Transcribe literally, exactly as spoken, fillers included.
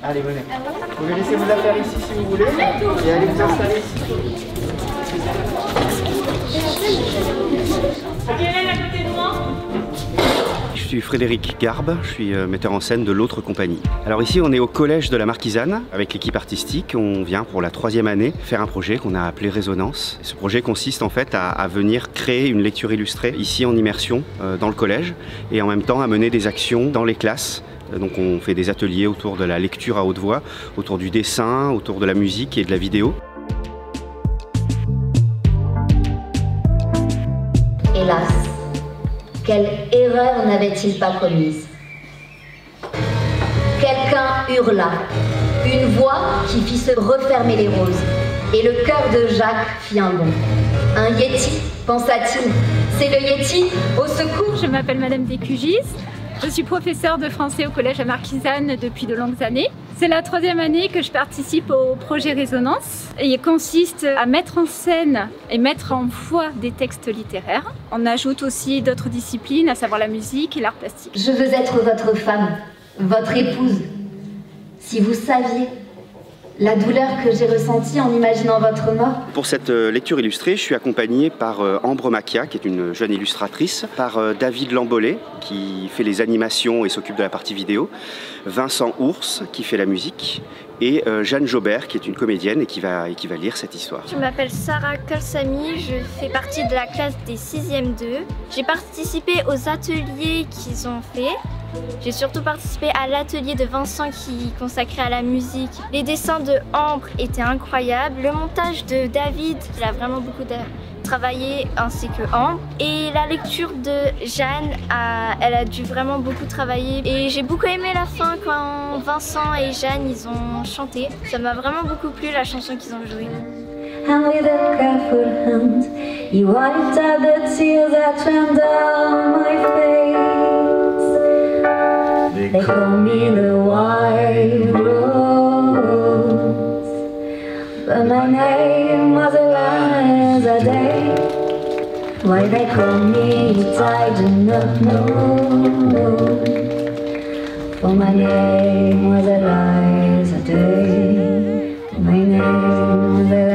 Allez, venez. Vous pouvez laisser vos affaires ici si vous voulez et allez vous installer ici. Je suis Frédéric Garbe, je suis metteur en scène de l'autre compagnie. Alors ici on est au collège de la Marquisane avec l'équipe artistique. On vient pour la troisième année faire un projet qu'on a appelé Résonance. Ce projet consiste en fait à, à venir créer une lecture illustrée ici en immersion euh, dans le collège et en même temps à mener des actions dans les classes. Donc on fait des ateliers autour de la lecture à haute voix, autour du dessin, autour de la musique et de la vidéo. Hélas, quelle erreur n'avait-il pas commise? Quelqu'un hurla, une voix qui fit se refermer les roses, et le cœur de Jacques fit un bond. Un Yéti, pensa-t-il. C'est le Yéti, au secours. Je m'appelle Madame Descugis. Je suis professeure de français au collège à Marquisane depuis de longues années. C'est la troisième année que je participe au projet Résonance. Et il consiste à mettre en scène et mettre en voix des textes littéraires. On ajoute aussi d'autres disciplines, à savoir la musique et l'art plastique. Je veux être votre femme, votre épouse. Si vous saviez la douleur que j'ai ressentie en imaginant votre mort. Pour cette lecture illustrée, je suis accompagné par Ambre Macchia, qui est une jeune illustratrice, par David Lambolet, qui fait les animations et s'occupe de la partie vidéo, Vincent Ours, qui fait la musique, et Jeanne Jobert, qui est une comédienne et qui va, et qui va lire cette histoire. Je m'appelle Sarah Kalsami, je fais partie de la classe des sixième deux. J'ai participé aux ateliers qu'ils ont fait. J'ai surtout participé à l'atelier de Vincent qui est consacré à la musique. Les dessins de Ambre étaient incroyables. Le montage de David, il a vraiment beaucoup travaillé, ainsi que Ambre. Et la lecture de Jeanne, a, elle a dû vraiment beaucoup travailler. Et j'ai beaucoup aimé la fin quand Vincent et Jeanne ils ont chanté. Ça m'a vraiment beaucoup plu la chanson qu'ils ont jouée. And with a careful hand, he wiped out the tears that ran down my face. They call me the white rose, but my name was Eliza Day. Why they call me it I do not know, for my name was Eliza Day. My name was Eliza Day.